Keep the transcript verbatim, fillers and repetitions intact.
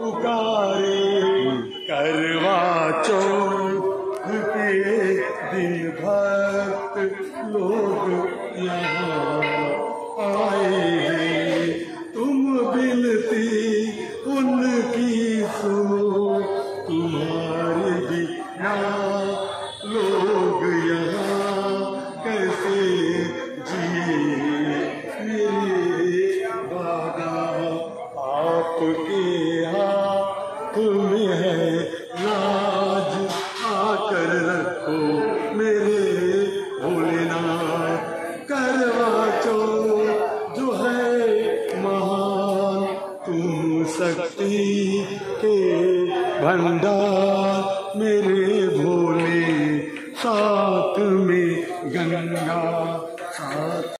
पुकारे करवा चौथ के दिन भक्त लोग यहाँ आए हैं। तुम बिनती उनकी सुनो, तुम्हारे बिना लोग यहाँ कैसे जिए। मेरे बाबा आपके हाथ में है लाज, आकर रखो मेरे भोलेनाथ। करवा चौथ जो है महान, तुम शक्ति के भंडार मेरे